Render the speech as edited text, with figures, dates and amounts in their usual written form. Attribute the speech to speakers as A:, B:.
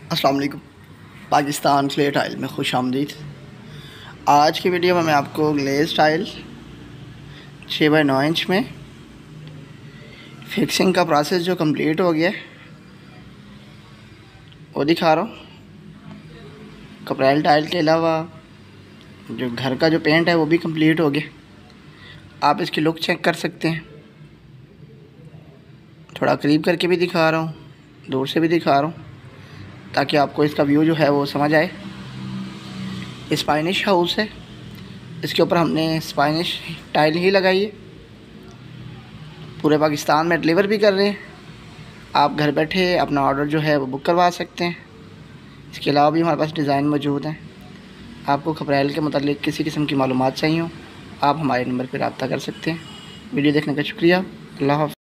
A: अस्सलाम वालेकुम। Pakistan clay tile में खुश आमदीद। आज की वीडियो में मैं आपको ग्लेज़ टाइल 6x9 इंच में फिक्सिंग का प्रोसेस जो कंप्लीट हो गया है वो दिखा रहा हूँ। कपड़ैल टाइल के अलावा जो घर का जो पेंट है वो भी कंप्लीट हो गया। आप इसकी लुक चेक कर सकते हैं। थोड़ा करीब करके भी दिखा रहा हूँ, दूर से भी दिखा रहा हूँ ताकि आपको इसका व्यू जो है वो समझ आए। स्पाइनिश हाउस है, इसके ऊपर हमने स्पाइनिश टाइल ही लगाई है। पूरे पाकिस्तान में डिलीवर भी कर रहे हैं। आप घर बैठे अपना ऑर्डर जो है वो बुक करवा सकते हैं। इसके अलावा भी हमारे पास डिज़ाइन मौजूद हैं। आपको कपड़ैल के मुतालिक किसी किस्म की मालूमात चाहिए हो, आप हमारे नंबर पर रब्ता कर सकते हैं। वीडियो देखने का शुक्रिया। अल्लाह हाफ़िज़।